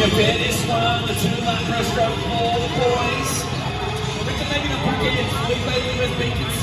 Finish line, the 2-lap breaststroke for the boys. We're making a Felipe with Bacon